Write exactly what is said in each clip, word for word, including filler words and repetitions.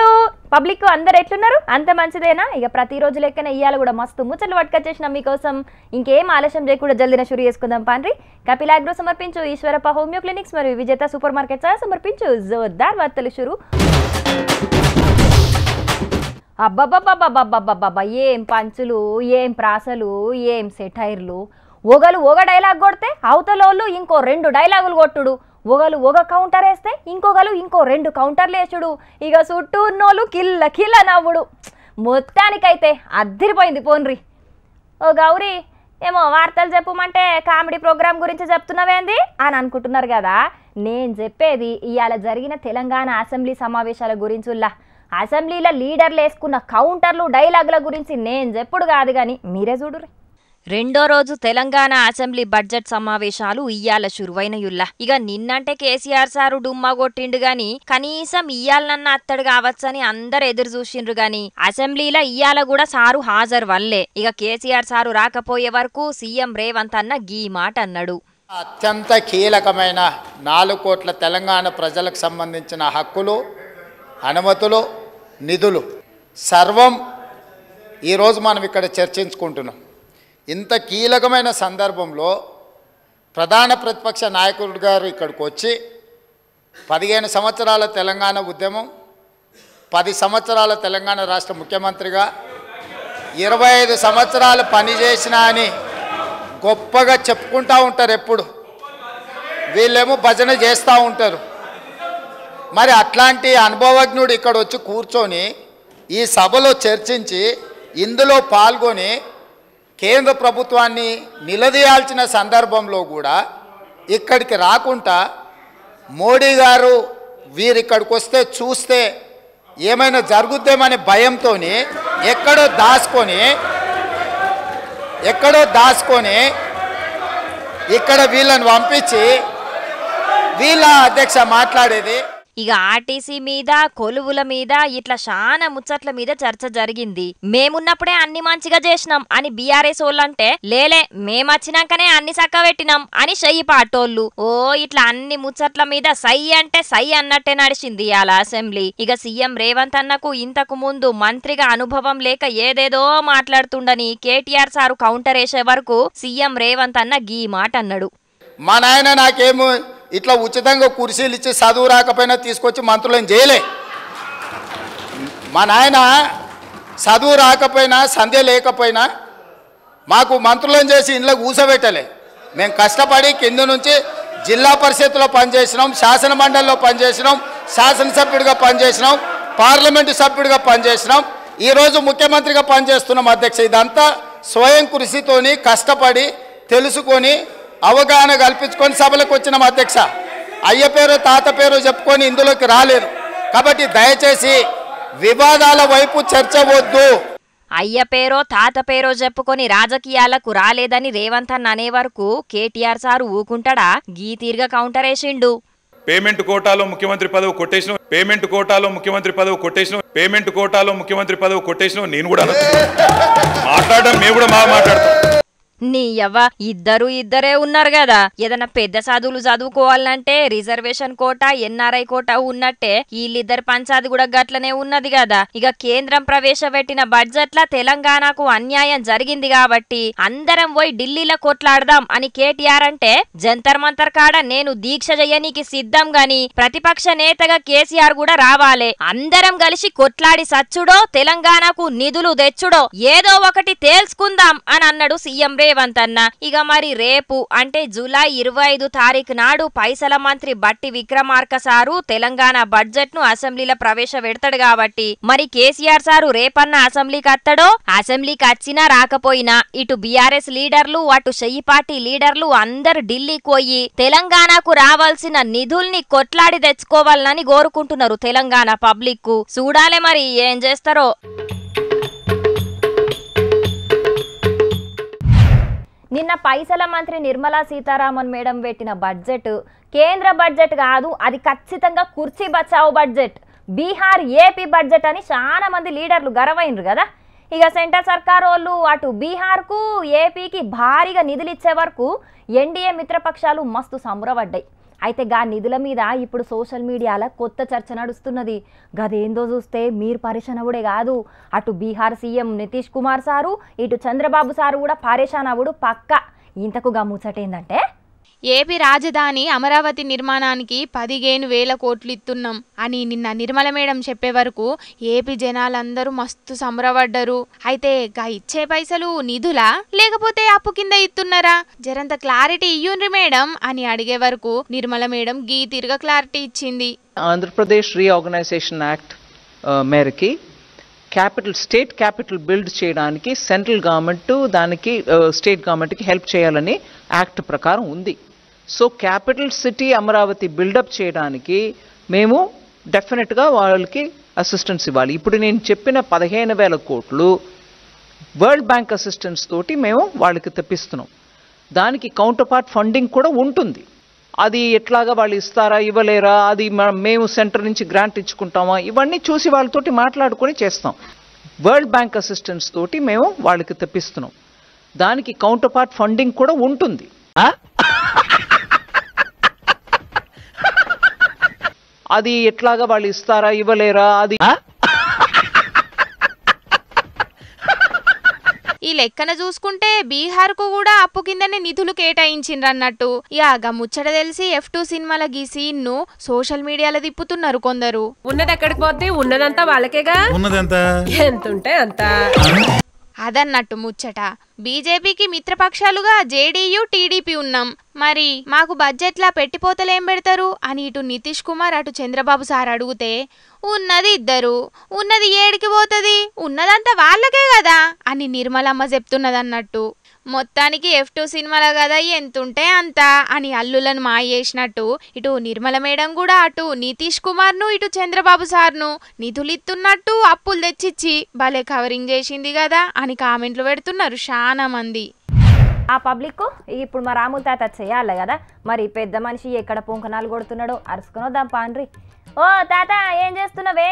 Public అందరు ఎట్లున్నారు? అంత మంచిదేనా? ఇక ప్రతిరోజు లెక్కన ఇయ్యాల కూడా మస్తు ముచ్చట్లు పట్టుకొచ్చేసినాం మీకోసం. ఇంకేం ఆలస్యం చేయకుండా జల్దిన షురు చేసుకుందాం పాండ్రి. కపిలాగ్రో సమర్పించు ఈశ్వరప్ప హోమియో క్లినిక్స్ మరియు విజేత సూపర్ మార్కెట్ సమర్పించు జోర్దార్ వార్తలు షురు. అబ్బబ్బబ్బబ్బబ్బబ్బబ్బబ్బ ఏం పంచులు, ఏం ప్రాసలు, ఏం సెటైర్లు. ఒగలు ఒక డైలాగ్ కొడితే అవతలోళ్ళు ఇంకో రెండు డైలాగులు కొట్టుడు, ఒకలు ఒక కౌంటర్ వేస్తే ఇంకొకరు ఇంకో రెండు కౌంటర్లు వేసుడు, ఇక చుట్టూ ఉన్నోళ్ళు కిల్ల కిల్ల నవ్వుడు. మొత్తానికైతే అద్దిరిపోయింది పోన్రి. ఓ గౌరీ, ఏమో వార్తలు చెప్పమంటే కామెడీ ప్రోగ్రాం గురించి చెప్తున్నావేంది అని అనుకుంటున్నారు కదా. నేను చెప్పేది ఇవాళ జరిగిన తెలంగాణ అసెంబ్లీ సమావేశాల గురించుల్లా. అసెంబ్లీలో లీడర్లు వేసుకున్న కౌంటర్లు డైలాగుల గురించి నేను చెప్పుడు కాదు కానీ మీరే చూడుర్రి. రెండో రోజు తెలంగాణ అసెంబ్లీ బడ్జెట్ సమావేశాలు ఇయ్యాల శురువైనయుల్లా. ఇక నిన్నంటే కేసీఆర్ సారు డుమ్మా కొట్టిండు గాని కనీసం ఇయ్యాలనన్న అత్తడు కావచ్చని అందరు ఎదురు చూసిండ్రు గాని అసెంబ్లీలో ఇయ్యాల కూడా సారు హాజరు వల్లే. ఇక కేసీఆర్ సారు రాకపోయే వరకు సీఎం రేవంత్ అన్న గీ మాట అన్నాడు. అత్యంత కీలకమైన నాలుగు కోట్ల తెలంగాణ ప్రజలకు సంబంధించిన హక్కులు, అనుమతులు, నిధులు సర్వం ఈరోజు మనం ఇక్కడ చర్చించుకుంటున్నాం. ఇంత కీలకమైన సందర్భంలో ప్రధాన ప్రతిపక్ష నాయకుడు గారు ఇక్కడికి వచ్చి పదిహేను సంవత్సరాల తెలంగాణ ఉద్యమం, పది సంవత్సరాల తెలంగాణ రాష్ట్ర ముఖ్యమంత్రిగా ఇరవై ఐదు సంవత్సరాలు పనిచేసినా అని గొప్పగా చెప్పుకుంటూ ఉంటారు. ఎప్పుడు వీళ్ళేమో భజన చేస్తూ ఉంటారు. మరి అట్లాంటి అనుభవజ్ఞుడు ఇక్కడ వచ్చి కూర్చొని ఈ సభలో చర్చించి ఇందులో పాల్గొని కేంద్ర ప్రభుత్వాన్ని నిలదీయాల్సిన సందర్భంలో కూడా ఇక్కడికి రాకుండా మోడీ గారు వీరిక్కడికి వస్తే చూస్తే ఏమైనా జరుగుద్దేమనే భయంతో ఎక్కడో దాచుకొని ఎక్కడో దాచుకొని ఇక్కడ వీళ్ళని పంపించి వీళ్ళ అధ్యక్ష మాట్లాడేది. ఇక ఆర్టీసీ మీద, కొలువుల మీద ఇట్లా చాలా ముచ్చట్ల మీద చర్చ జరిగింది. మేమున్నప్పుడే అన్ని మంచిగా చేసినాం అని బీఆర్ఎస్ వాళ్ళంటే, లేలే మేమొచ్చినాకనే అన్ని చక్క పెట్టినాం అని చెయ్యి పాటోళ్ళు. ఓ ఇట్లా అన్ని ముచ్చట్ల మీద సై అంటే సై అన్నట్టే నడిచింది ఇవాళ అసెంబ్లీ. ఇక సీఎం రేవంత్ అన్నకు ఇంతకు ముందు మంత్రిగా అనుభవం లేక ఏదేదో మాట్లాడుతుండని కేటీఆర్ సారు కౌంటర్ వేసే వరకు సీఎం రేవంత్ అన్న గీ మాట అన్నాడు. మా నాయన నాకేమో ఇట్లా ఉచితంగా కుర్చీలు ఇచ్చి చదువు రాకపోయినా తీసుకొచ్చి మంత్రులను చేయలే. మా నాయన చదువు రాకపోయినా సంధ్య లేకపోయినా మాకు మంత్రులను చేసి ఇంట్లో కూసబెట్టలే. మేము కష్టపడి కింద నుంచి జిల్లా పరిషత్లో పనిచేసినాం, శాసన మండలిలో పనిచేసినాం, శాసనసభ్యుడిగా పనిచేసినాం, పార్లమెంటు సభ్యుడిగా పనిచేసినాం, ఈరోజు ముఖ్యమంత్రిగా పనిచేస్తున్నాం అధ్యక్ష. ఇదంతా స్వయం కృషితోని కష్టపడి తెలుసుకొని అవగాహన కల్పించుకొని సభలకు వచ్చినాం అధ్యక్ష. అయ్య పేరు తాత పేరు చెప్పుకొని ఇందులోకి రాలేదు. కాబట్టి దయచేసి వివాదాల వైపు చర్చ వద్దు. అయ్య పేరో తాత పేరో చెప్పుకొని రాజకీయాలకు రాలేదని రేవంత్ అన్న అనే వరకు కేటీఆర్ సారు ఊకుంటాడా? గీ తీరుగా కౌంటర్ వేసిండు. పేమెంట్ కోటాలో ముఖ్యమంత్రి పదవి కొట్టేసిన పేమెంట్ కోటాలో ముఖ్యమంత్రి పదవి కొట్టేసిన పేమెంట్ కోటాలో ముఖ్యమంత్రి పదవి కొట్టేసిన నేను కూడా మాట్లాడడం మేము కూడా బాగా మాట్లాడతాం. నీ యవ్వ ఇద్దరు ఇద్దరే ఉన్నారు కదా. ఏదైనా పెద్ద చదువులు చదువుకోవాలంటే రిజర్వేషన్ కోట, ఎన్ఆర్ఐ కోట ఉన్నట్టే వీళ్ళిద్దరు పంచాది కూడా గట్లనే ఉన్నది కదా. ఇక కేంద్రం ప్రవేశపెట్టిన బడ్జెట్ లా తెలంగాణకు అన్యాయం జరిగింది కాబట్టి అందరం పోయి ఢిల్లీలో కొట్లాడదాం అని కేటీఆర్ అంటే, జంతర్ మంతర్ కాడ నేను దీక్ష చెయ్యనీకి సిద్ధం గాని ప్రతిపక్ష నేతగా కేసీఆర్ కూడా రావాలే. అందరం కలిసి కొట్లాడి సచ్చుడో తెలంగాణకు నిధులు తెచ్చుడో ఏదో ఒకటి తేల్చుకుందాం అని అన్నాడు సీఎం రేవంత్ అన్న. ఇక మరి రేపు అంటే జూలై ఇరవై ఐదు తారీఖు నాడు పైసల మంత్రి బట్టి విక్రమార్క సారు తెలంగాణ బడ్జెట్ ను అసెంబ్లీలో ప్రవేశపెడతాడు కాబట్టి మరి కేసీఆర్ సారు రేపన్న అసెంబ్లీకి అత్తడో, అసెంబ్లీకి వచ్చినా రాకపోయినా ఇటు బీఆర్ఎస్ లీడర్లు అటు చెయ్యి పార్టీ లీడర్లు అందరు ఢిల్లీకి పోయి తెలంగాణకు రావాల్సిన నిధుల్ని కొట్లాడి తెచ్చుకోవాలని కోరుకుంటున్నారు తెలంగాణ పబ్లిక్ కు. చూడాలే మరి ఏం చేస్తారో. నిన్న పైసల మంత్రి నిర్మలా సీతారామన్ మేడం పెట్టిన బడ్జెట్ కేంద్ర బడ్జెట్ కాదు, అది ఖచ్చితంగా కుర్చీ బచావ్ బడ్జెట్, బీహార్ ఏపీ బడ్జెట్ అని చాలా మంది లీడర్లు గర్వైనరు కదా. ఇక సెంటర్ సర్కార్ వాళ్ళు అటు బీహార్కు ఏపీకి భారీగా నిధులు ఇచ్చే వరకు ఎన్డీఏ మిత్రపక్షాలు మస్తు సంబరపడ్డాయి. అయితే గా నిధుల మీద ఇప్పుడు సోషల్ మీడియాలో కొత్త చర్చ నడుస్తున్నది. గదేందో చూస్తే మీరు పరేషాన్ అవుడే కాదు, అటు బీహార్ సీఎం నితీష్ కుమార్ సారు ఇటు చంద్రబాబు సారు కూడా పరేషాన్ అవుడు పక్క. ఇంతకు గా ముచ్చటేందంటే ఏపీ రాజధాని అమరావతి నిర్మాణానికి పదిహేను వేల కోట్లు ఇస్తున్నాం అని నిన్న నిర్మల మేడం చెప్పే వరకు ఏపీ జనాలందరూ మస్తు సంబరపడ్డరు. అయితే గా ఇచ్చే పైసలు నిధులా లేకపోతే అప్పు కింద ఇస్తున్నారా, జరంత క్లారిటీ ఇయ్యుండ్రి మేడం అని అడిగే వరకు నిర్మల మేడం గీ తిరగ క్లారిటీ ఇచ్చింది. ఆంధ్రప్రదేశ్ రీఆర్గనైజేషన్ యాక్ట్ మేరకి క్యాపిటల్ స్టేట్ క్యాపిటల్ బిల్డ్ చేయడానికి సెంట్రల్ గవర్నమెంట్ దానికి స్టేట్ గవర్నమెంట్కి హెల్ప్ చేయాలని యాక్ట్ ప్రకారం ఉంది. So capital city Amaravati build up చేయడానికి మేము డెఫినెట్గా వాళ్ళకి అసిస్టెన్స్ ఇవ్వాలి. ఇప్పుడు నేను చెప్పిన పదిహేను వేల కోట్లు వరల్డ్ బ్యాంక్ అసిస్టెన్స్ తోటి మేము వాళ్ళకి తెప్పిస్తున్నాం. దానికి కౌంటర్ పార్ట్ ఫండింగ్ కూడా ఉంటుంది. అది ఎట్లాగా వాళ్ళు ఇస్తారా ఇవ్వలేరా, అది మేము సెంటర్ నుంచి గ్రాంట్ ఇచ్చుకుంటామా, ఇవన్నీ చూసి వాళ్ళతోటి మాట్లాడుకొని చేస్తాం. వరల్డ్ బ్యాంక్ అసిస్టెన్స్ తోటి మేము వాళ్ళకి తెప్పిస్తున్నాం. దానికి కౌంటర్ పార్ట్ ఫండింగ్ కూడా ఉంటుంది. అది ఎట్లాగా వాళ్ళు ఇస్తారా ఇవ్వలేరా, అది ఈ లెక్కన చూసుకుంటే బీహార్ కు కూడా అప్పు కిందనే నిధులు కేటాయించిండ్రన్నట్టు. ఇక ముచ్చట తెలిసి ఎఫ్ టూ సినిమాల గీ సీన్ ను సోషల్ మీడియాలో తిప్పుతున్నారు కొందరు. ఉన్నది ఎక్కడికి పోతే ఉన్నదంతా వాళ్ళకేగా, ఉన్నదంతా ఎంతుంటే అంత అదన్నట్టు ముచ్చట. బీజేపీకి మిత్రపక్షాలుగా జేడీయూ టీడీపీ ఉన్నాం, మరి మాకు బడ్జెట్లా పెట్టిపోతలేం పెడతారు అని ఇటు నితీష్ కుమార్ అటు చంద్రబాబు సార్ అడిగితే ఉన్నది ఇద్దరు, ఉన్నది ఏడికి పోతుంది, ఉన్నదంతా వాళ్ళకే కదా అని నిర్మలమ్మ చెప్తున్నదన్నట్టు. మొత్తానికి ఎఫ్ టూ సినిమాల కదా ఎంతుంటే అంత అని అల్లులను మాయ చేసినట్టు ఇటు నిర్మల మేడం కూడా అటు నితీష్ కుమార్ను ఇటు చంద్రబాబు సార్ను నిధులిస్తున్నట్టు అప్పులు తెచ్చిచ్చి భలే కవరింగ్ చేసింది కదా అని కామెంట్లు పెడుతున్నారు చాలా మంది. ఆ పబ్లిక్ ఇప్పుడు మా రాముల తాత చేయాలి కదా, మరి పెద్ద మనిషి ఎక్కడ పొంకనాలు కొడుతున్నాడో అరుసుకుని వద్దాం పాండ్రి. ఓ తాత ఏం చేస్తున్నావే?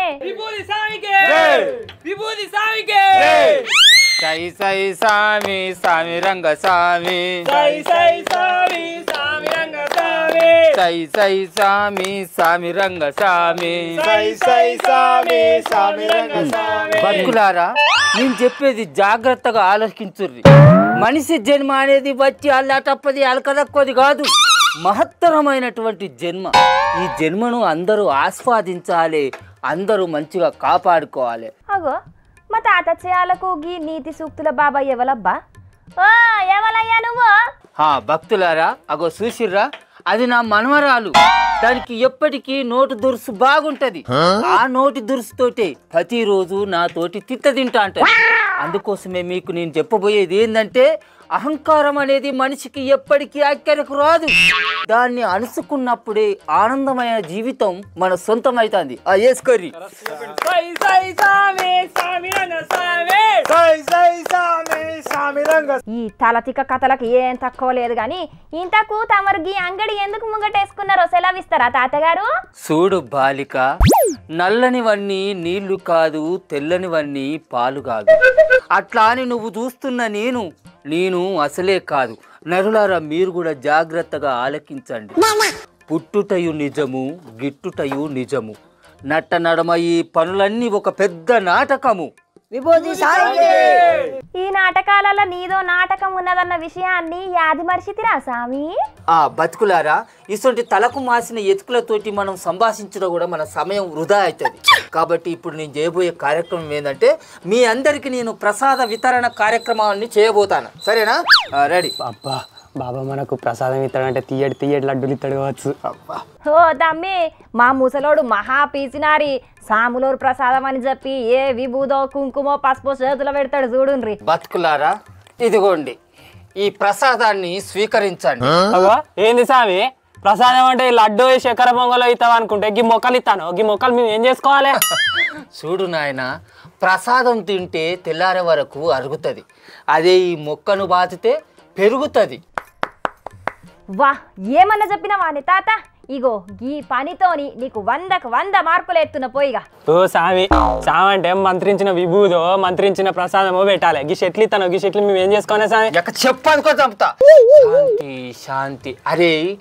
సై సై సామి సామి రంగ సామి సై సై సామి సామి రంగ సామి సై సై సామి సామి రంగ సామి సై సై సామి సామి రంగ సామి. బతుకులారా, నేను చెప్పేది జాగ్రత్తగా ఆలోచించుర్రి. మనిషి జన్మ అనేది వచ్చి అల్లా తప్పది అలకదక్కువది కాదు, మహత్తరమైనటువంటి జన్మ. ఈ జన్మను అందరూ ఆస్వాదించాలి, అందరూ మంచిగా కాపాడుకోవాలి. అగో మా తాత చేయాలకు గీ నీతి సూక్తుల బాబా ఎవలబ్బా? ఓ ఎవలయ్యా నువ్వు? భక్తులారా, అగో చూసిర్రా, అది నా మనవరాలు. దానికి ఎప్పటికీ నోటు దురుసు బాగుంటది. ఆ నోటి దురుసుతోటే ప్రతిరోజు నాతోటి తిట్ట తింటా అంటది. అందుకోసమే మీకు నేను చెప్పబోయేది ఏంటంటే, అహంకారం అనేది మనిషికి ఎప్పటికీ అక్కరకు రాదు. దాన్ని అనుసుకున్నప్పుడే ఆనందమైన జీవితం మన సొంతమైతుంది. ఆ ఏస్కరి ఈ తలతిక కథలకు ఏం తక్కువ లేదు గాని, ఇంతకు తమరు గీ అంగడి ఎందుకు ముంగటేసుకున్నారో సెలవిస్తారా తాతగారు? చూడు బాలిక, నల్లనివన్నీ నీళ్లు కాదు, తెల్లనివన్నీ పాలు కాదు. అట్లా అని నువ్వు చూస్తున్న నేను నేను అసలే కాదు. నరులారా, మీరు కూడా జాగ్రత్తగా ఆలకించండి. పుట్టుటయు నిజము, గిట్టుటయు నిజము. నట్ట నడమ ఈ పనులన్నీ ఒక పెద్ద నాటకము. ఈ నాటకాలలో నీదో నాటకం ఉన్నదన్న విషయాన్ని యాది మర్చితిరా సామి? ఆ బతుకులారా, ఇటువంటి తలకు మాసిన ఎతుకులతోటి మనం సంభాషించడం కూడా మన సమయం వృధా అవుతుంది. కాబట్టి ఇప్పుడు నేను చేయబోయే కార్యక్రమం ఏంటంటే, మీ అందరికి నేను ప్రసాద వితరణ కార్యక్రమాన్ని చేయబోతాను. సరేనా? రెడీ? అబ్బా బాబా, మనకు ప్రసాదం ఇస్తాడంటే తీయడి తీయడి లడ్డూలు ఇస్తాడు కావచ్చు. ఓ తమ్మి, మా ముసలోడు మహా పీసినారి సాములోరు ప్రసాదం అని చెప్పి ఏ విభూదో కుంకుమో పసుపు చేతులు పెడతాడు చూడుండ్రి. బతుకులారా, ఇదిగోండి ఈ ప్రసాదాన్ని స్వీకరించండి. ఏంది సామి ప్రసాదం అంటే లడ్డు చక్కెర పొంగలో ఇస్తావు అనుకుంటే గీ మొక్కలు ఇస్తాను. గీ మొక్కలు మేము ఏం చేసుకోవాలి? చూడు నాయన, ప్రసాదం తింటే తెల్లారే వరకు అరుగుతుంది. అదే ఈ మొక్కను బాతితే పెరుగుతుంది. వా, ఏమన్నా చెప్పినవా నీ తాత? ఇగో ఈ పనితోని నీకు వందకు వంద మార్కులు ఎత్తున పోయిగా. ఓ సామి, సామి అంటే మంత్రించిన విభూదో మంత్రించిన ప్రసాదమో పెట్టాలి. గీ చెట్లు ఇస్తాను, గీ చెట్లు మేము ఏం చేసుకోవాలి సామి? చెప్పనుకో చంపుతా. శాంతి శాంతి. అరే,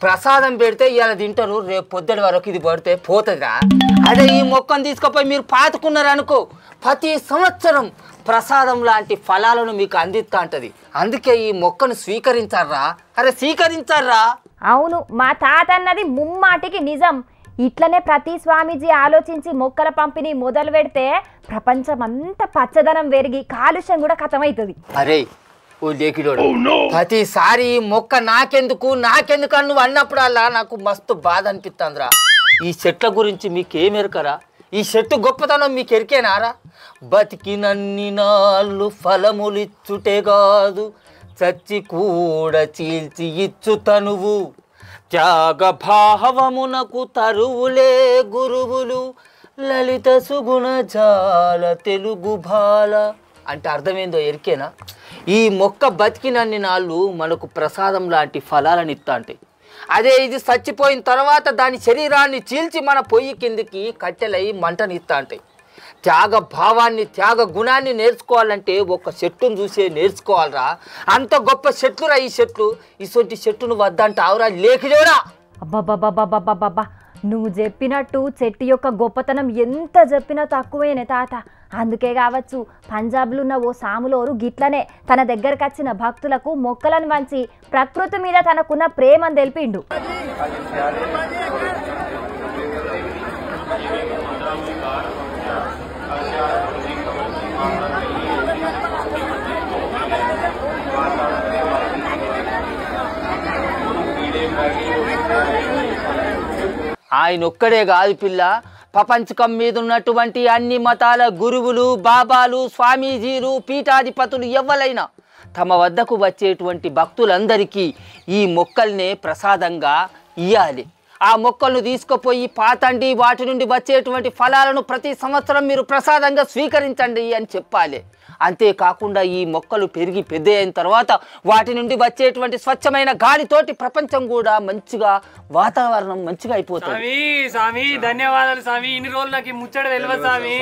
ప్రసాదం పెడితే ఇలా తింటారు, రేపు పొద్దుటి వరకు ఇది పడితే పోతుందిరా. అదే ఈ మొక్కను తీసుకుపోయి మీరు పాతుకున్నారు అనుకో, ప్రతి సంవత్సరం ప్రసాదం లాంటి ఫలాలను మీకు అందిస్తా ఉంటుంది. అందుకే ఈ మొక్కను స్వీకరించారా? అరే స్వీకరించారా? అవును, మా తాత అన్నది ముమ్మాటికి నిజం. ఇట్లనే ప్రతి స్వామీజీ ఆలోచించి మొక్కల పంపిణీ మొదలు పెడితే ప్రపంచం అంతా పచ్చదనం పెరిగి కాలుష్యం కూడా ఖతమవుతుంది. అరే ఓ లేకిడోడు, ప్రతిసారి మొక్క నాకెందుకు నాకెందుకు అని నువ్వు అన్నప్పుడల్లా నాకు మస్తు బాధ అనిపిస్తుందిరా. ఈ చెట్ల గురించి మీకేమెరకరా? ఈ చెట్టు గొప్పతనం మీకు ఎరికేనారా? బతికినన్ని నాళ్ళు ఫలములిచ్చుటే కాదు, చచ్చి కూడా చీల్చి ఇచ్చు తనువు, త్యాగ భావమునకు తరువులే గురువులు, లలిత సుగుణ జాల తెలుగు బాల అంటే అర్థమేందో ఎరికేనా? ఈ మొక్క బతికినన్ని నాళ్ళు మనకు ప్రసాదం లాంటి ఫలాలను ఇస్తా అంటే, అదే ఇది చచ్చిపోయిన తర్వాత దాని శరీరాన్ని చీల్చి మన పొయ్యి కిందికి కట్టెలై మంటనిస్తా ఉంటాయి. త్యాగ భావాన్ని త్యాగ గుణాన్ని నేర్చుకోవాలంటే ఒక చెట్టును చూసే నేర్చుకోవాలరా. అంత గొప్ప చెట్లురా ఈ చెట్లు. ఇటువంటి చెట్టును వద్దంటావురా లేకిజోడా? అబ్బాబ్బాబ్బాబ్బాబ్బా, నువ్వు చెప్పినట్టు చెట్టు యొక్క గొప్పతనం ఎంత చెప్పినా తక్కువేనే తాత. అందుకే కావచ్చు పంజాబ్లో ఉన్న ఓ సాములోరు గిట్లనే తన దగ్గరకు వచ్చిన భక్తులకు మొక్కలను వంచి ప్రకృతి మీద తనకున్న ప్రేమను తెలిపిండు. ఆయన ఒక్కడే కాదు పిల్ల, ప్రపంచకం మీద ఉన్నటువంటి అన్ని మతాల గురువులు, బాబాలు, స్వామీజీలు, పీఠాధిపతులు ఎవరైనా తమ వద్దకు వచ్చేటువంటి భక్తులందరికీ ఈ మొక్కల్నే ప్రసాదంగా ఇయ్యాలి. ఆ మొక్కలను తీసుకుపోయి పాతండి, వాటి నుండి వచ్చేటువంటి ఫలాలను ప్రతి సంవత్సరం మీరు ప్రసాదంగా స్వీకరించండి అని చెప్పాలి. అంతేకాకుండా ఈ మొక్కలు పెరిగి పెద్ద అయిన తర్వాత వాటి నుండి వచ్చేటువంటి స్వచ్ఛమైన గాలితోటి ప్రపంచం కూడా మంచిగా వాతావరణం మంచిగా అయిపోతుంది. ధన్యవాదాలు స్వామి, ఇన్ని రోజులు నాకు ముచ్చట తెలియదు స్వామి.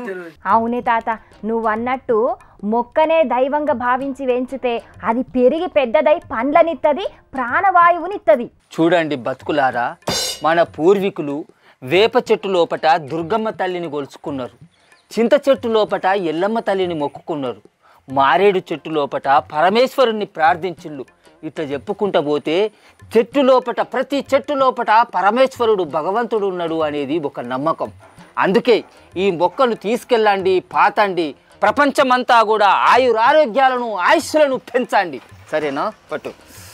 అవునే తాత, నువ్వు అన్నట్టు మొక్కనే దైవంగా భావించి పెంచితే అది పెరిగి పెద్దదై పండ్లనిత్తది, ప్రాణవాయువునిత్తది. చూడండి బతుకులారా, మన పూర్వీకులు వేప చెట్టు లోపట దుర్గమ్మ తల్లిని కొలుచుకున్నారు, చింత చెట్టు లోపట ఎల్లమ్మ తల్లిని మొక్కుకున్నారు, మారేడు చెట్టు లోపట పరమేశ్వరుణ్ణి ప్రార్థించిళ్ళు. ఇట్లా చెప్పుకుంటా పోతే చెట్టు లోపట ప్రతి చెట్టు లోపట పరమేశ్వరుడు భగవంతుడు ఉన్నాడు అనేది ఒక నమ్మకం. అందుకే ఈ మొక్కలు తీసుకెళ్ళండి, పాతండి, ప్రపంచమంతా కూడా ఆయురారోగ్యాలను ఆయుష్లను పెంచండి. సరేనా? పట్టు.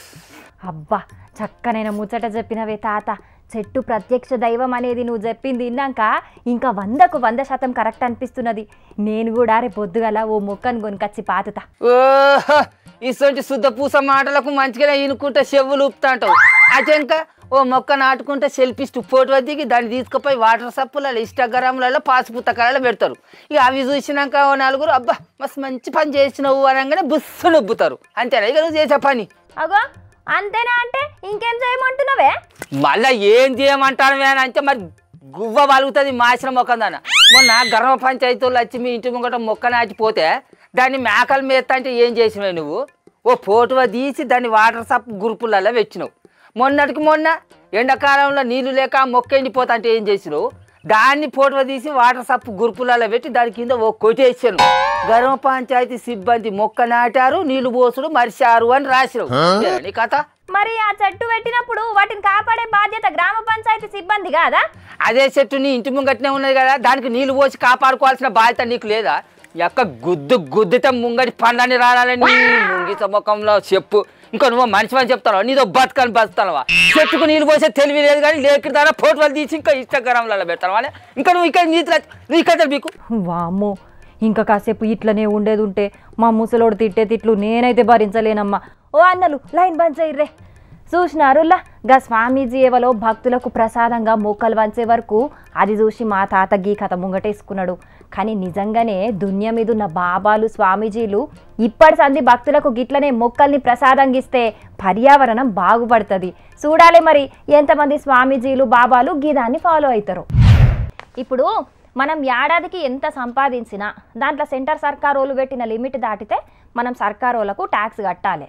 అబ్బా, చక్కనైన ముచ్చట చెప్పినవే తాత. చెట్టు ప్రత్యక్ష దైవం అనేది నువ్వు చెప్పింది విన్నాక ఇంకా వందకు వంద శాతం కరెక్ట్ అనిపిస్తున్నది. నేను కూడా రేపు పొద్దుగల ఓ మొక్కను కొనుకొచ్చి పాతుతా. ఓహో, ఇటువంటి శుద్ధ పూస మాటలకు మంచిగానే ఇనుకుంటా చెవులు ఊపుతా అంటావు. అజంక ఓ మొక్క నాటుకుంటే సెల్ఫిస్ట్ ఫోటో దిగి దాన్ని తీసుకుపోయి వాటర్ సప్పులలో ఇన్స్టాగ్రామ్లలో పాసు పుస్తకాలలో పెడతారు. ఇక అవి చూసినాక ఓ నలుగురు అబ్బా మస్తు మంచి పని చేసినవు అనగానే బుస్సు నొబ్బుతారు. అంతేనా ఇక నువ్వు చేసే పని? అగో అంతేనా అంటే ఇంకేం చేయమంటున్నావే? మళ్ళా ఏం చేయమంటాను అని అంటే మరి గువ్వ పలుగుతుంది మాసిన మొక్క దాన. మొన్న గర్వ పంచాయతీలు వచ్చి మీ ఇంటి ముంగట మొక్క నాటిపోతే దాన్ని మేకలు మేస్తా అంటే ఏం చేసినావు నువ్వు? ఓ ఫోటో తీసి దాన్ని వాటర్ సప్ గ్రూపులలో పెట్టినావు. మొన్నటికి మొన్న ఎండాకాలంలో నీళ్లు లేక మొక్క ఎండిపోతా అంటే ఏం చేసినావు? దాన్ని ఫోటో తీసి వాటర్ సప్ గ్రూపులలో పెట్టి దాని కింద ఓ కొటేషన్ గ్రామ పంచాయతీ సిబ్బంది మొక్క నాటారు, నీళ్లు పోసుడు మరిచారు అని రాసినావు కథ. మరి ఆ చెట్టు పెట్టినప్పుడు వాటిని కాపాడే బాధ్యత గ్రామ పంచాయతీ సిబ్బంది కాదా? అదే చెట్టు నీ ఇంటి ముంగట్నే ఉన్నది కదా, దానికి నీళ్లు పోసి కాపాడుకోవాల్సిన బాధ్యత నీకు లేదా? ఎక్క గుద్దు గుద్దుతే ముంగడి పండ్లని రాలని ముంగిత ముఖంలో చెప్పు. ఇంకా నువ్వు మనిషి అని చెప్తావా? నీతో బతుకని బతుకుతావా? చెట్టుకు నీళ్ళు పోసే తెలివి లేదు కానీ లేకిదానా ఫోటోలు తీసి ఇంకా ఇన్స్టాగ్రామ్లలో పెడతావా? ఇంకా నువ్వు ఇక్కడ నీ నువ్వు ఇక్కడ మీకు వామ్మో, ఇంకా కాసేపు ఇట్లనే ఉండేది ఉంటే మా ముసలోడు తిట్టే తిట్లు నేనైతే భరించలేనమ్మా. ఓ అన్నలు లైన్ బంద్ చేయర్రే. చూసినారులా గా స్వామీజీ ఏవలో భక్తులకు ప్రసాదంగా మొక్కలు వంచే వరకు అది చూసి మా తాత గీ కథ ముంగటేసుకున్నాడు. కానీ నిజంగానే దునియా మీద ఉన్న బాబాలు స్వామీజీలు ఇప్పటి సంది భక్తులకు గిట్లనే మొక్కల్ని ప్రసాదంగా ఇస్తే పర్యావరణం బాగుపడుతుంది. చూడాలి మరి ఎంతమంది స్వామీజీలు బాబాలు గీదాన్ని ఫాలో అవుతారు. ఇప్పుడు మనం ఏడాదికి ఎంత సంపాదించినా దాంట్లో సెంటర్ సర్కారోళ్ళు పెట్టిన లిమిట్ దాటితే మనం సర్కారోళ్ళకు ట్యాక్స్ కట్టాలి.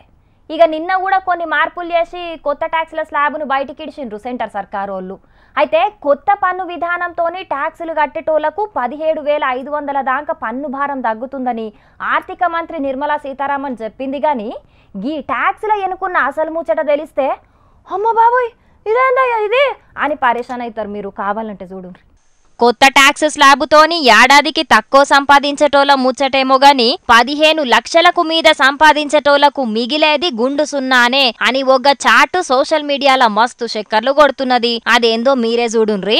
ఇక నిన్న కూడా కొన్ని మార్పులు చేసి కొత్త ట్యాక్స్ల స్లాబ్ను బయటికి ఇడిచిండ్రు సెంటర్ సర్కార్ వాళ్ళు. అయితే కొత్త పన్ను విధానంతోని ట్యాక్సులు కట్టేటోళ్లకు పదిహేడు వేల ఐదు వందల దాకా పన్ను భారం తగ్గుతుందని ఆర్థిక మంత్రి నిర్మలా సీతారామన్ చెప్పింది. కానీ ఈ ట్యాక్సుల ఎన్నుకున్న అసలు ముచ్చట తెలిస్తే అమ్మ బాబోయ్ ఇదేందయ్యా ఇది అని పరేషాన్ అవుతారు. మీరు కావాలంటే చూడండి. కొత్త ట్యాక్స్ స్లాబుతోని ఏడాదికి తక్కువ సంపాదించేటోళ్ళ ముచ్చటేమో గాని పదిహేను లక్షలకు మీద సంపాదించేటోళ్లకు మిగిలేది గుండు సున్నానే అని ఒక చాటు సోషల్ మీడియాలో మస్తు చక్కర్లు కొడుతున్నది. అదేందో మీరే చూడుండ్రి.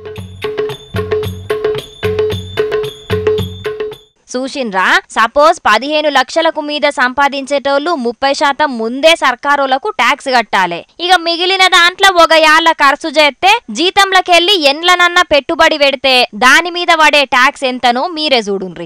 చూసిండ్రా, సపోజ్ పదిహేను లక్షలకు మీద సంపాదించేటోళ్ళు ముప్పై శాతం ముందే సర్కారోళ్లకు ట్యాక్స్ కట్టాలి. ఇక మిగిలిన దాంట్లో ఒక యాళ్ళ ఖర్చు చేస్తే జీతంలకెళ్ళి ఎండ్లనన్న పెట్టుబడి పెడితే దాని మీద పడే ట్యాక్స్ ఎంతనో మీరే చూడుండ్రి.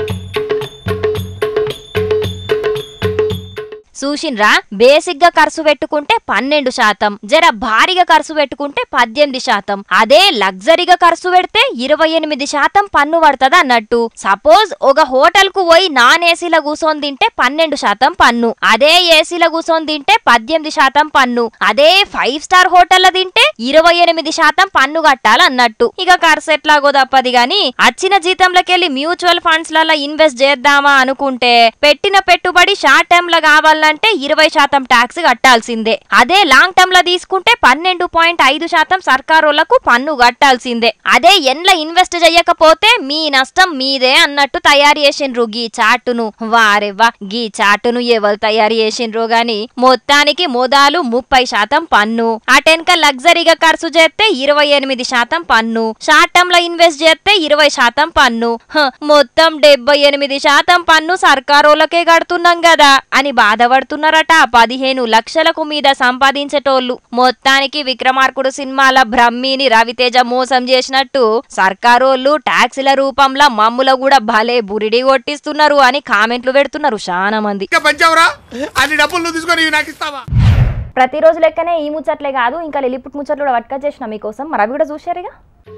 చూసిండ్రా, బేసిక్ గా ఖర్చు పెట్టుకుంటే పన్నెండు శాతం, జర భారీగా ఖర్చు పెట్టుకుంటే పద్దెనిమిది శాతం, అదే లగ్జరీగా ఖర్చు పెడితే ఇరవై ఎనిమిది శాతం పన్ను పడుతుంది అన్నట్టు. సపోజ్ ఒక హోటల్ కు పోయి నాన్ ఏసీలో కూర్చొని తింటే పన్నెండు శాతం పన్ను, అదే ఏసీలో కూర్చొని తింటే పద్దెనిమిది శాతం పన్ను, అదే ఫైవ్ స్టార్ హోటల్లో తింటే ఇరవై ఎనిమిది శాతం పన్ను కట్టాలన్నట్టు. ఇక ఖర్చు ఎట్లాగో తప్పది గాని వచ్చిన జీతంలోకెళ్ళి మ్యూచువల్ ఫండ్స్ లలో ఇన్వెస్ట్ చేద్దామా అనుకుంటే పెట్టిన పెట్టుబడి షార్ట్ టర్మ్ లో కావాల అంటే ఇరవై శాతం ట్యాక్స్ కట్టాల్సిందే. అదే లాంగ్ టర్మ్ లో తీసుకుంటే పన్నెండు పాయింట్ ఐదు శాతం సర్కారోళ్లకు పన్ను కట్టాల్సిందే. అదే ఎండ్ల ఇన్వెస్ట్ చేయకపోతే మీ నష్టం మీదే అన్నట్టు తయారు చేసిండ్రు గీ చాటును. వారెవ్వా, గీ చాటును ఎవరు తయారు చేసిండ్రో గాని మొత్తానికి మొదలు ముప్పై శాతం పన్ను, అటెన్క లగ్జరీగా ఖర్చు చేస్తే ఇరవై ఎనిమిది శాతం పన్ను, షార్ట్ టర్మ్ లో ఇన్వెస్ట్ చేస్తే ఇరవై శాతం పన్ను, మొత్తం డెబ్బై ఎనిమిది శాతం పన్ను సర్కారోళ్లకే కడుతున్నాం కదా అని బాధపడు తున్నారట పదిహేను లక్షలకు మీద సంపాదించేటోళ్లు. మొత్తానికి విక్రమార్కుడు సినిమాల బ్రహ్మిని రవితేజ మోసం చేసినట్టు సర్కారోళ్లు ట్యాక్సుల రూపంలో మమ్ముల కూడా భలే బురిడి కొట్టిస్తున్నారు అని కామెంట్లు పెడుతున్నారు చాలా మంది. ప్రతిరోజు లెక్కనే ఈ ముచ్చట్లే కాదు ఇంకా లిలిపుట్ ముచ్చట్లు కూడా పట్టుక చేసిన మీకోసం. మరి అవి కూడా చూశారుగా.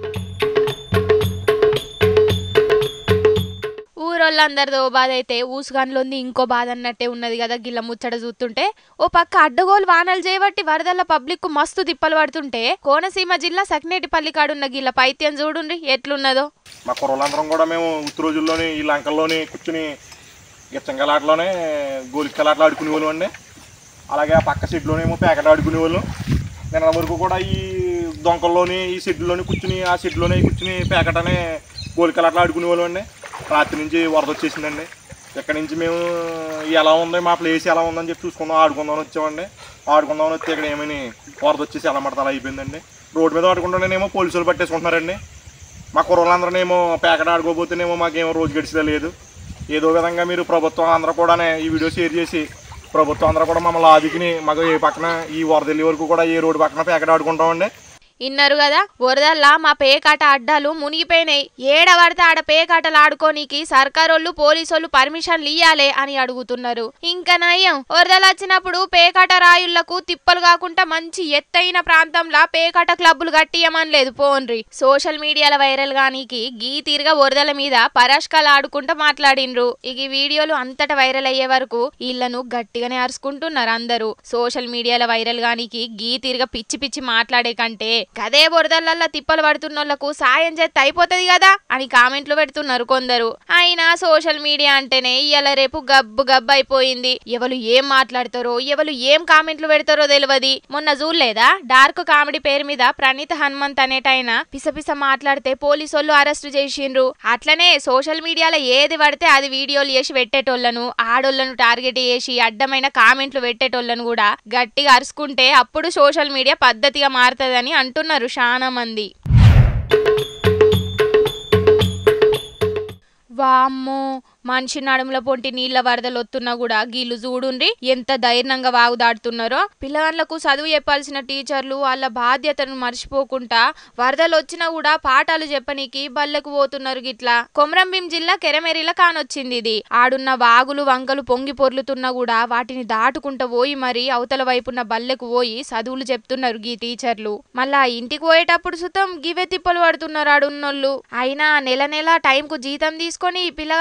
ఊరోళ్ళందరిదో బాధ అయితే ఊసుగాన్లోంది ఇంకో బాధ అన్నట్టే ఉన్నది కదా గిల్ల ముచ్చట చూస్తుంటే. ఓ పక్క అడ్డగోలు వానలు చేయబట్టి వరదల పబ్లిక్ కు మస్తు తిప్పలు పడుతుంటే కోనసీమ జిల్లా సకినేటిపల్లి కాడున్న గిల్ల పైత్యం చూడుండ్రి ఎట్లున్నదో. మా కుర్రోళ్ళందరం కూడా మేము ఉత్తర రోజుల్లోని ఈ లంకల్లోని కూర్చుని గిచ్చంగలాటలోనే గోలికలాటలు ఆడుకునే వాళ్ళు అండి. అలాగే ఆ పక్క షెడ్లోనేమో ప్యాకెట్ ఆడుకునే వాళ్ళు. నిన్న వరకు కూడా ఈ దొంకల్లోని ఈ షెడ్లోని కూర్చుని ఆ షెడ్లోనే కూర్చుని ప్యాకెట్ అనే గోలికలాటలు ఆడుకునే వాళ్ళు అండి. రాత్రి నుంచి వరద వచ్చేసిందండి. ఎక్కడి నుంచి మేము ఎలా ఉంది మా ప్లేస్ ఎలా ఉందని చెప్పి చూసుకుందాం ఆడుకుందామని వచ్చామండి. ఆడుకుందామని వస్తే ఇక్కడ ఏమని వరద వచ్చేసి ఎలా మడతలా అయిపోయిందండి. రోడ్డు మీద ఆడుకుంటూనేమో పోలీసులు పట్టేసుకుంటున్నారండి. మా కుర్రోళ్ళందరూనేమో ప్యాకెట్ ఆడుకోబోతేనేమో మాకేమో రోజు గడిచిదా లేదు. ఏదో విధంగా మీరు ప్రభుత్వం అందరూ కూడా ఈ వీడియో షేర్ చేసి ప్రభుత్వం అందరూ కూడా మమ్మల్ని ఆదుకుని మాకు ఏ పక్కన ఈ వరద వెళ్ళే వరకు కూడా ఏ రోడ్డు పక్కన ప్యాకెట్ ఆడుకుంటామండి. ఇన్నారు కదా, వరదల్లా మా పేకాట అడ్డాలు మునిగిపోయినాయి, ఏడ పడితే ఆడ పేకాటలు ఆడుకోనికి సర్కారోళ్ళు పోలీసోళ్ళు పర్మిషన్లు ఇయ్యాలే అని అడుగుతున్నారు. ఇంకా నయ్యం, వరదలు వచ్చినప్పుడు పేకాట రాయుళ్లకు తిప్పలు కాకుండా మంచి ఎత్తైన ప్రాంతంలో పేకాట క్లబ్బులు కట్టియమని లేదు పోన్రి. సోషల్ మీడియాలో వైరల్ గానికి గీ తీరుగా వరదల మీద పరాష్కాలు ఆడుకుంటూ మాట్లాడిండ్రు. ఇక వీడియోలు అంతటా వైరల్ అయ్యే వరకు వీళ్లను గట్టిగానే అరుచుకుంటున్నారు అందరూ. సోషల్ మీడియాలో వైరల్ గానికి గీ తీరుగా పిచ్చి పిచ్చి మాట్లాడే కంటే కదే బొరదలల్లా తిప్పలు పడుతున్నోళ్లకు సాయం చేస్తే అయిపోతుంది కదా అని కామెంట్లు పెడుతున్నారు కొందరు. అయినా సోషల్ మీడియా అంటేనే ఇవాళ రేపు గబ్బు గబ్బు అయిపోయింది. ఎవరు ఏం మాట్లాడతారో ఎవరు ఏం కామెంట్లు పెడతారో తెలియదు. మొన్న చూడలేదా, డార్క్ కామెడీ పేరు మీద ప్రణీత్ హనుమంత్ అనేటైనా పిసపిస మాట్లాడితే పోలీసోళ్ళు అరెస్ట్ చేసిండ్రు. అట్లనే సోషల్ మీడియాలో ఏది పడితే అది వీడియోలు చేసి పెట్టేటోళ్లను, ఆడోళ్లను టార్గెట్ చేసి అడ్డమైన కామెంట్లు పెట్టేటోళ్లను కూడా గట్టిగా అరుచుకుంటే అప్పుడు సోషల్ మీడియా పద్ధతిగా మారుతుందని అంటున్నారు చాలా మంది. వామ్మో, మనిషి నడుముల పొంటి నీళ్ల వరదలు వస్తున్నా కూడా గీళ్ళు చూడుండ్రి ఎంత ధైర్యంగా వాగుదాడుతున్నారో. పిల్లగాళ్లకు చదువు చెప్పాల్సిన టీచర్లు వాళ్ళ బాధ్యతను మర్చిపోకుండా వరదలు వచ్చినా కూడా పాఠాలు చెప్పనీకి బల్లెకు పోతున్నారు. గిట్లా కొమరంభీం జిల్లా కెరమెరిలా కానొచ్చింది ఇది. ఆడున్న వాగులు వంకలు పొంగి పొర్లుతున్నా కూడా వాటిని దాటుకుంటూ పోయి మరి అవతల వైపున్న బల్లెకు పోయి చదువులు చెప్తున్నారు గీ టీచర్లు. మళ్ళా ఇంటికి పోయేటప్పుడు సుతం గివే తిప్పలు పడుతున్నారు ఆడున్నోళ్ళు. అయినా నెల నెల టైంకు జీతం తీసుకొని పిల్లగాళ్ల గురించి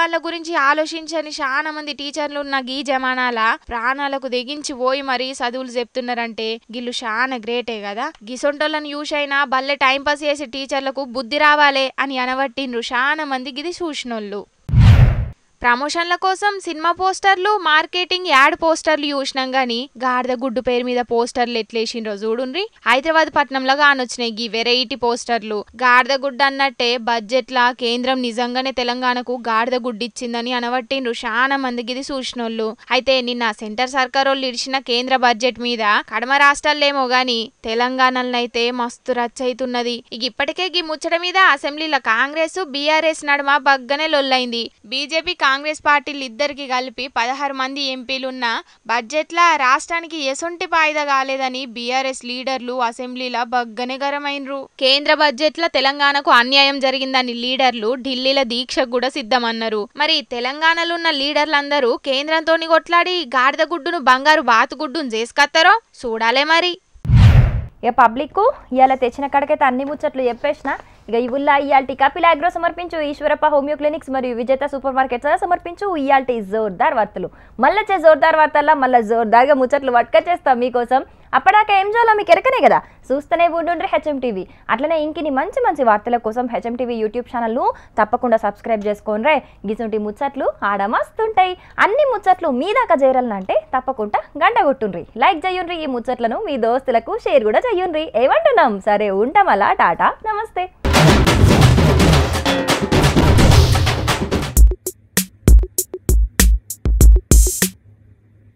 గురించి ఆలోచించని చాలా మంది టీచర్లు ఉన్న గీ జమానాల ప్రాణాలకు తెగించి పోయి మరీ చదువులు చెప్తున్నారంటే గిల్లు చాలా గ్రేటే కదా. గిసొంటోళ్ళని యూస్ అయినా బల్లె టైంపాస్ చేసే టీచర్లకు బుద్ధి రావాలే అని అనబట్టిండ్రు చాలా మంది గిది చూసినోళ్ళు. ప్రమోషన్ల కోసం సినిమా పోస్టర్లు, మార్కెటింగ్ యాడ్ పోస్టర్లు చూసినాం గానీ గాడిద గుడ్డు పేరు మీద పోస్టర్లు ఎట్లేసిండ్రో చూడుండ్రి. హైదరాబాద్ పట్నంలో కానొచ్చినాయి గీ వెరైటీ పోస్టర్లు. గాడిద గుడ్డు అన్నట్టే బడ్జెట్లా కేంద్రం నిజంగానే తెలంగాణకు గాడిద గుడ్డు ఇచ్చిందని అనబట్టిండ్రు చాలా మంది గిది చూసినోళ్ళు. అయితే నిన్న సెంటర్ సర్కార్ వాళ్ళు ఇడిచిన కేంద్ర బడ్జెట్ మీద కడమ రాష్ట్రాలేమో గాని తెలంగాణలనైతే మస్తు రచ్చయితున్నది. ఇక ఇప్పటికే గీ ముచ్చట మీద అసెంబ్లీలో కాంగ్రెస్ బీఆర్ఎస్ నడుమ బగ్గనే లొల్లైంది. బీజేపీ కాంగ్రెస్ పార్టీలు ఇద్దరికి కలిపి పదహారు మంది ఎంపీలున్న బడ్జెట్ల రాష్ట్రానికి ఎసొంటి ఫాయిదా కాలేదని బీఆర్ఎస్ లీడర్లు అసెంబ్లీలో బగ్గనే గరమైనరు. కేంద్ర బడ్జెట్ల తెలంగాణకు అన్యాయం జరిగిందని లీడర్లు ఢిల్లీలో దీక్షకు కూడా సిద్ధమన్నారు. మరి తెలంగాణలో ఉన్న లీడర్లందరూ కేంద్రంతో కొట్లాడి గాడిద గుడ్డును బంగారు బాతుగుడ్డును చేసుకత్తారో చూడాలే మరి. ఇక పబ్లిక్ ఇవాళ తెచ్చిన కాడికైతే అన్ని ముచ్చట్లు చెప్పేసిన. ఇక ఇవుల్లా ఇయాల్టి కపిల్ అగ్రో సమర్పించు ఈశ్వరప్ప హోమియో క్లినిక్స్ మరియు విజేత సూపర్ మార్కెట్స్ సమర్పించు ఇయాల్టి జోర్దార్ వార్తలు. మళ్ళొచ్చే జోర్దార్ వార్తల్లో మళ్ళీ జోర్దార్గా ముచ్చట్లు పట్టుకొచ్చేస్తాం మీకోసం. అప్పటిదాకా ఏం చేయాలో మీకు ఎరకనే కదా, చూస్తూనే ఉండుండ్రి హెచ్ఎం టీవీ. అట్లనే ఇంకిని మంచి మంచి వార్తల కోసం హెచ్ఎం టీవీ యూట్యూబ్ ఛానల్ను తప్పకుండా సబ్స్క్రైబ్ చేసుకోండి. గిసుంటి ముచ్చట్లు ఆడ మస్తుంటాయి. అన్ని ముచ్చట్లు మీ దాకా చేరాలంటే తప్పకుండా గంట కొట్టుండ్రి, లైక్ చేయుండ్రి. ఈ ముచ్చట్లను మీ దోస్తులకు షేర్ కూడా చేయుండ్రి. ఏమంటున్నాం? సరే ఉంటాం అలా. టాటా, నమస్తే.